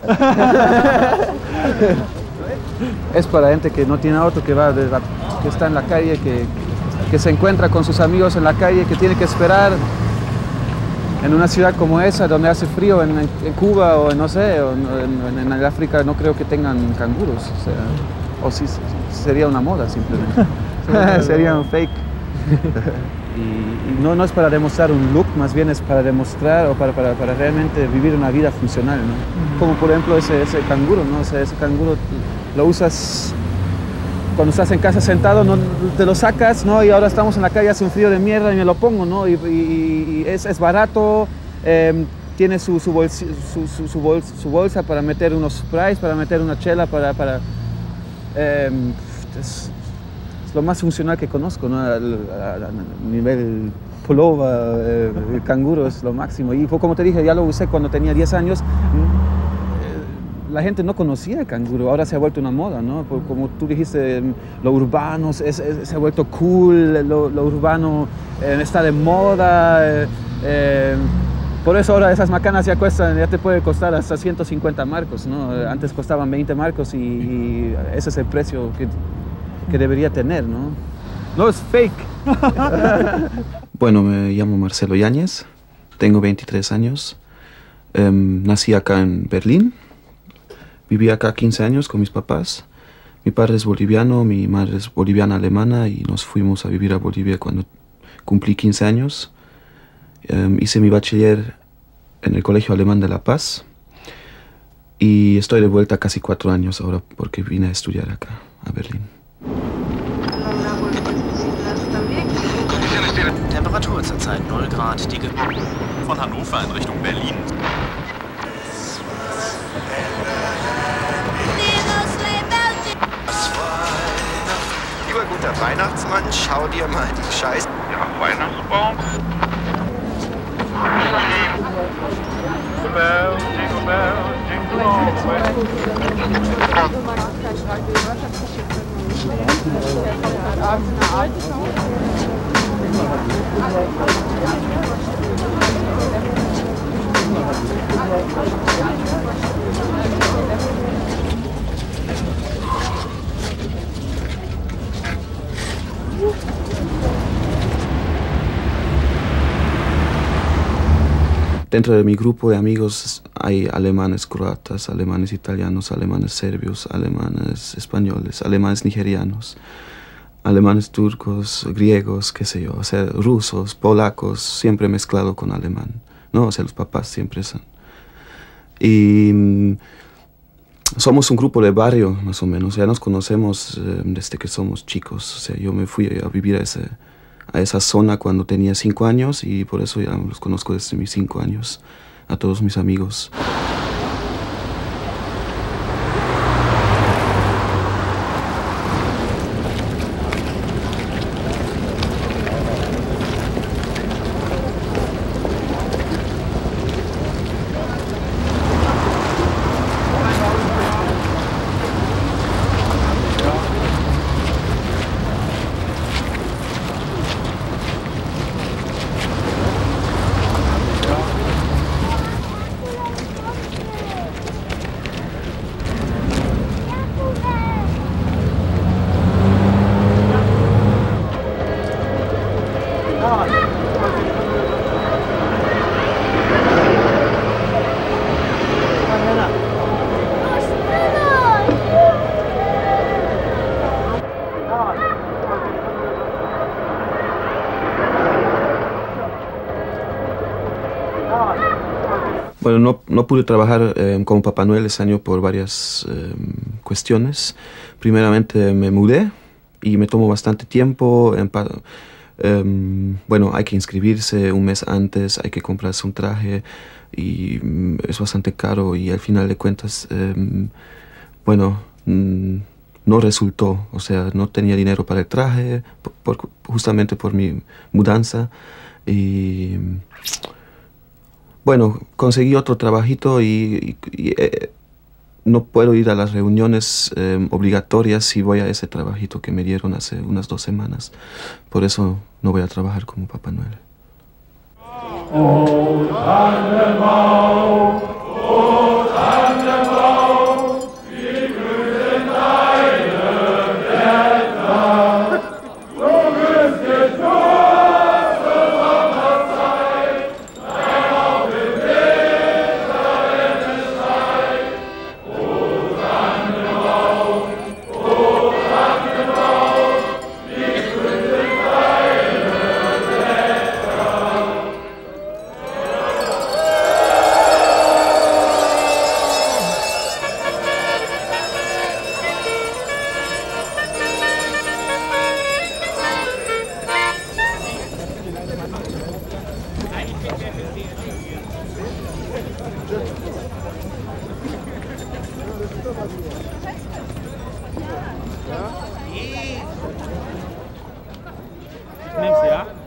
Es para gente que no tiene auto, que está en la calle, que se encuentra con sus amigos en la calle, que tiene que esperar en una ciudad como esa, donde hace frío, en Cuba o no sé, o en el África, no creo que tengan canguros. O sí, sería una moda simplemente. Sería un fake. Y no es para demostrar un look, más bien es para demostrar o para realmente vivir una vida funcional, ¿no? Como por ejemplo ese canguro, ¿no? Ese canguro lo usas cuando estás en casa sentado, no, te lo sacas, ¿no? Y ahora estamos en la calle, hace un frío de mierda y me lo pongo, ¿no? Y es barato, tiene su bolsa para meter unos sprays, para meter una chela, es lo más funcional que conozco, ¿no? A nivel pullover, el canguro es lo máximo. Y como te dije, ya lo usé cuando tenía 10 años. La gente no conocía el canguro, ahora se ha vuelto una moda, ¿no? Como tú dijiste, lo urbano se ha vuelto cool, lo urbano está de moda. Por eso ahora esas macanas ya te puede costar hasta 150 marcos, ¿no? Antes costaban 20 marcos y ese es el precio que debería tener, ¿no? No es fake. Bueno, me llamo Marcelo Yáñez, tengo 23 años, nací acá en Berlín, viví acá 15 años con mis papás. Mi padre es boliviano, mi madre es boliviana-alemana y nos fuimos a vivir a Bolivia cuando cumplí 15 años. Hice mi bachiller en el Colegio Alemán de La Paz y estoy de vuelta casi 4 años ahora porque vine a estudiar acá, a Berlín. Temperatur zurzeit 0 Grad. Von Hannover in Richtung Berlin. Lieber guter Weihnachtsmann, schau dir mal die Scheiße. Ja, Weihnachtsbaum. Jingle bells, jingle bells, jingle all the way. Dentro de mi grupo de amigos hay alemanes croatas, alemanes italianos, alemanes serbios, alemanes españoles, alemanes nigerianos, alemanes turcos, griegos, qué sé yo, o sea, rusos, polacos, siempre mezclado con alemán, ¿no? O sea, los papás siempre son. Y somos un grupo de barrio, más o menos, ya nos conocemos desde que somos chicos, o sea, yo me fui a vivir a esa zona cuando tenía 5 años y por eso ya los conozco desde mis 5 años, a todos mis amigos. Bueno, no pude trabajar como Papá Noel ese año por varias cuestiones. Primeramente me mudé y me tomó bastante tiempo. Bueno, hay que inscribirse un mes antes, hay que comprarse un traje y es bastante caro y al final de cuentas, bueno, no resultó. O sea, no tenía dinero para el traje justamente por mi mudanza y bueno, conseguí otro trabajito y no puedo ir a las reuniones obligatorias si voy a ese trabajito que me dieron hace unas 2 semanas. Por eso no voy a trabajar como Papá Noel. O Tannenbaum,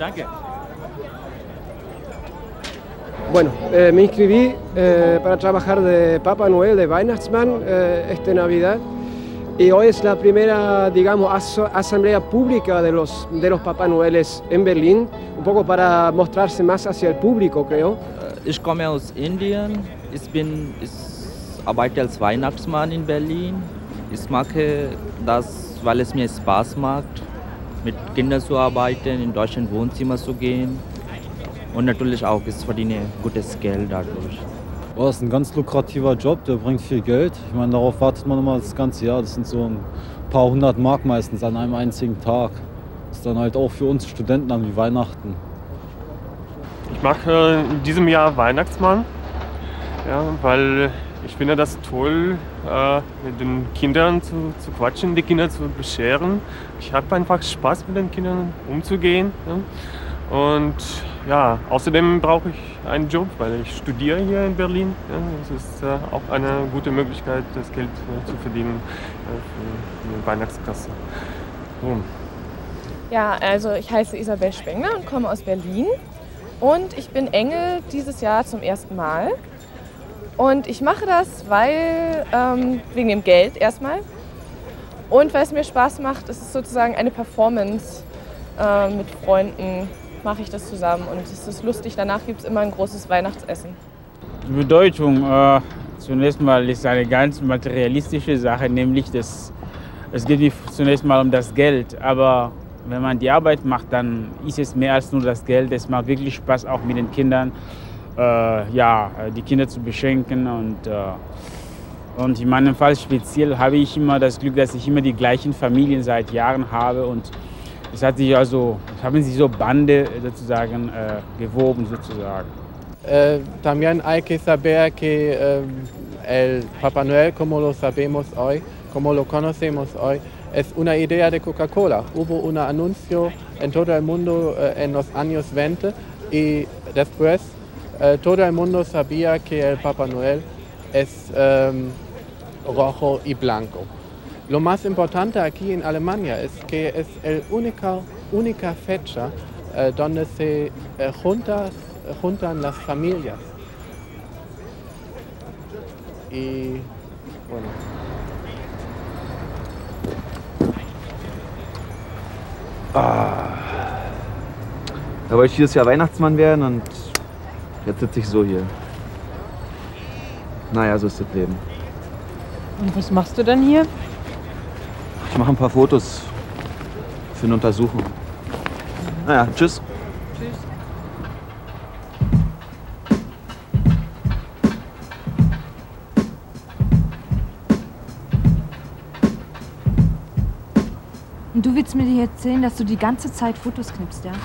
Danke. Bueno, me inscribí para trabajar de Papá Noel, de Weihnachtsmann, esta Navidad. Y hoy es la primera, digamos, asamblea pública de los Papá Noeles en Berlín, un poco para mostrarse más hacia el público, creo. Ich komme aus Indien. Ich arbeite als Weihnachtsmann in Berlin. Ich mag das, weil es mir Spaß macht, mit Kindern zu arbeiten, in Deutschland Wohnzimmer zu gehen. Und natürlich auch, ich verdiene gutes Geld dadurch. Oh, das ist ein ganz lukrativer Job, der bringt viel Geld. Ich meine, darauf wartet man immer das ganze Jahr. Das sind so ein paar hundert Mark meistens an einem einzigen Tag. Das ist dann halt auch für uns Studenten dann wie Weihnachten. Ich mag in diesem Jahr Weihnachtsmann, ja, weil ich finde das toll, mit den Kindern zu quatschen, die Kinder zu bescheren. Ich habe einfach Spaß, mit den Kindern umzugehen. Ja. Und ja, außerdem brauche ich einen Job, weil ich studiere hier in Berlin. Ja, das ist auch eine gute Möglichkeit, das Geld zu verdienen für die Weihnachtskasse. Ja, also ich heiße Isabel Spengler und komme aus Berlin. Und ich bin Engel dieses Jahr zum ersten Mal. Und ich mache das, weil wegen dem Geld erstmal. Und weil es mir Spaß macht, es ist sozusagen eine Performance mit Freunden. Mache ich das zusammen und es ist lustig. Danach gibt es immer ein großes Weihnachtsessen. Die Bedeutung zunächst mal ist eine ganz materialistische Sache, nämlich es geht nicht zunächst mal um das Geld, aber wenn man die Arbeit macht, dann ist es mehr als nur das Geld. Es macht wirklich Spaß, auch mit den Kindern, die Kinder zu beschenken und in meinem Fall speziell habe ich immer das Glück, dass ich immer die gleichen Familien seit Jahren habe und es haben sich so Bande sozusagen gewoben sozusagen. También hay que saber que el Papá Noel, como lo sabemos hoy, como lo conocemos hoy, es una idea de Coca-Cola. Hubo un anuncio en todo el mundo en los años 20 y después todo el mundo sabía que el Papá Noel es rojo y blanco. Lo más importante aquí en Alemania es que es la única fecha donde se juntan las familias. Y bueno. Da wollte ich dieses Jahr Weihnachtsmann werden und jetzt sitze ich so hier. Naja, so ist das Leben. Und was machst du denn hier? Ich mache ein paar Fotos für eine Untersuchung. Naja, tschüss. Tschüss. Und du willst mir dir erzählen, dass du die ganze Zeit Fotos knippst, ja?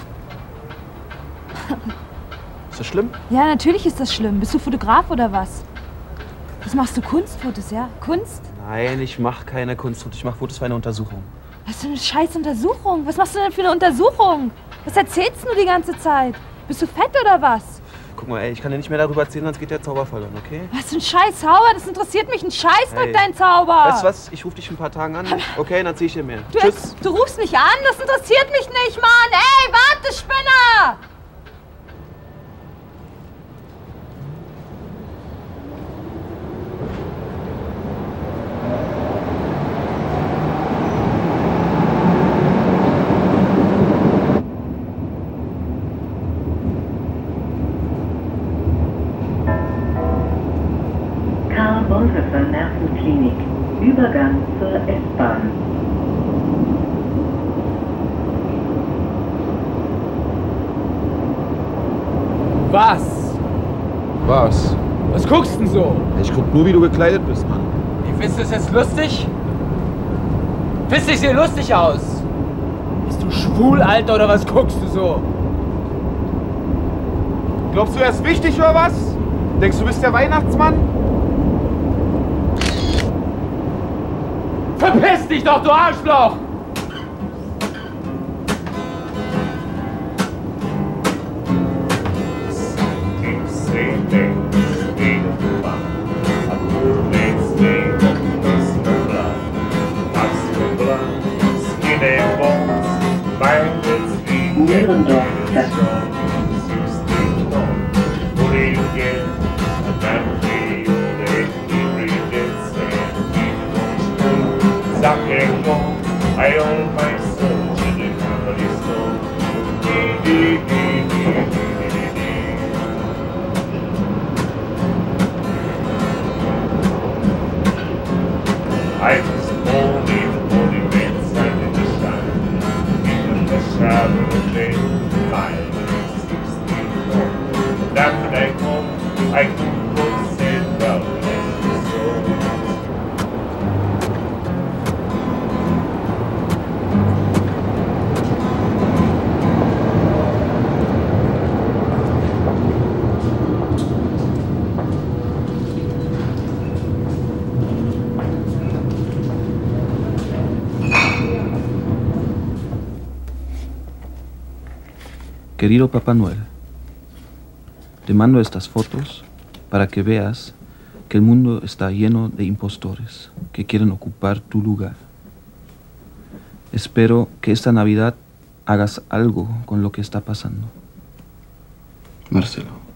Ist das schlimm? Ja, natürlich ist das schlimm. Bist du Fotograf oder was? Was machst du? Kunstfotos, ja? Kunst? Nein, ich mache keine Kunstfotos. Ich mache Fotos für eine Untersuchung. Was für eine scheiß Untersuchung? Was machst du denn für eine Untersuchung? Was erzählst du die ganze Zeit? Bist du fett oder was? Guck mal, ey, ich kann dir nicht mehr darüber erzählen, sonst geht der Zauber verloren, okay? Was für ein scheiß Zauber? Das interessiert mich ein Scheißdreck, dein Zauber. Weißt du was? Ich rufe dich in ein paar Tagen an, okay? Dann zieh ich dir mehr. Tschüss. Du rufst mich an? Das interessiert mich nicht, Mann. Ey, warte, Spinner! Nervenklinik. Übergang zur S-Bahn. Was? Was? Was guckst du denn so? Ich guck nur, wie du gekleidet bist, Mann. Wie findest du das jetzt lustig? Findest du, ich sehe lustig aus? Bist du schwul, Alter, oder was guckst du so? Glaubst du, er ist wichtig oder was? Denkst du, bist der Weihnachtsmann? Verpiss dich doch, du Arschloch! Nürendorf Station. I own my soul to the family stone. I was born in monuments and in the sun, in the shadow of the night, 16 and after I come, I could go sit down as the soul. Querido Papá Noel, te mando estas fotos para que veas que el mundo está lleno de impostores que quieren ocupar tu lugar. Espero que esta Navidad hagas algo con lo que está pasando. Marcelo.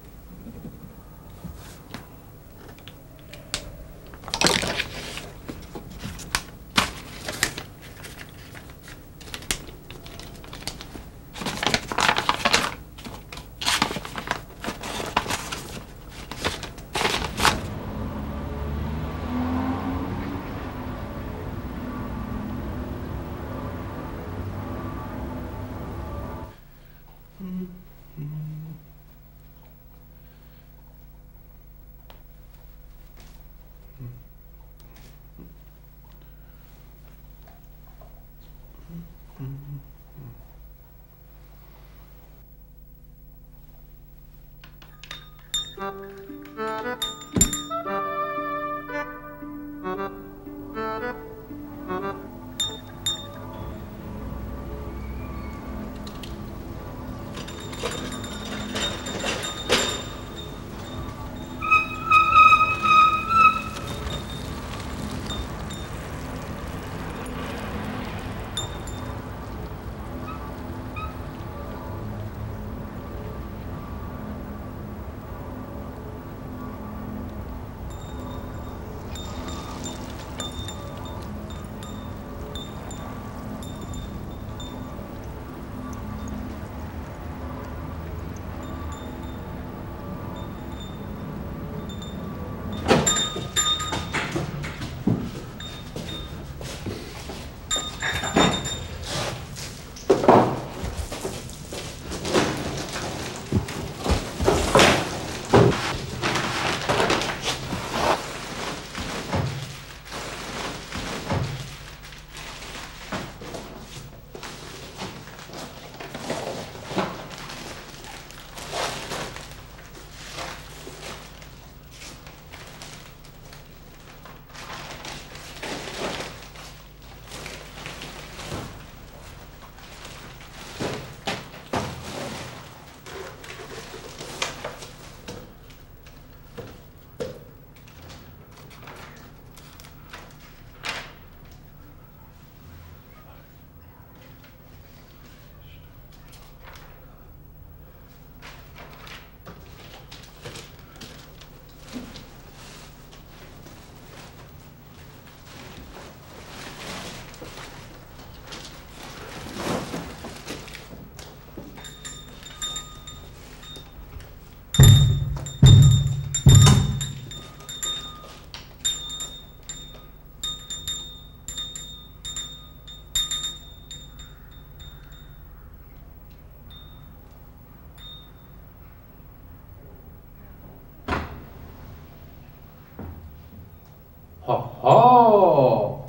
Hoho!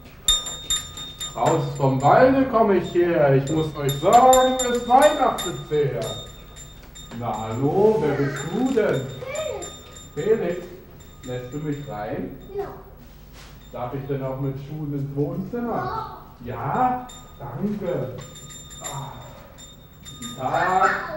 Raus vom Walde komme ich her. Ich muss euch sagen, es weihnachtet sehr. Na hallo, wer bist du denn? Felix, lässt du mich rein? Ja. Darf ich denn auch mit Schuhen ins Wohnzimmer? Ja? Danke. Guten Tag.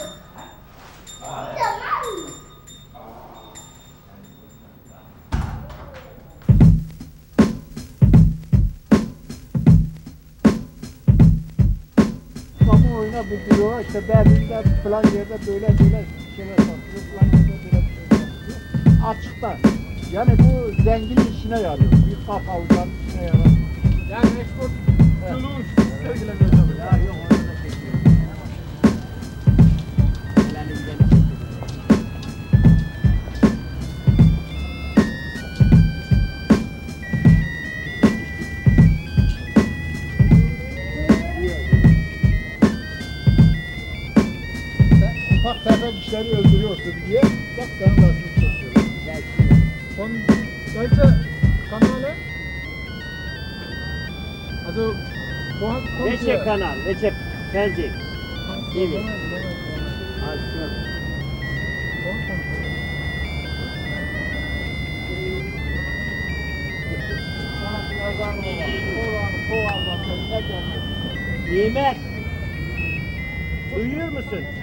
kamuoyuna bildiriyorlar. İşte Berlin'de falan yerde böyle şeyler satılıyor, falan yerde böyle satılıyor. Açıkta. Yani bu zengin işine yarıyor. Büyük kafavuzların işine yarıyor. Yani export Toulouse sergileniyor tabii. Ya yok orada da çekiyor. Ufak tefek işleri öldürüyorsun diye bak sana nasıl çekiyorum. Und welche Kanäle? Also woher kommt Welche ihr? Kanal? Welche Fernsehen? TV. Yemek. Duyuyor musun?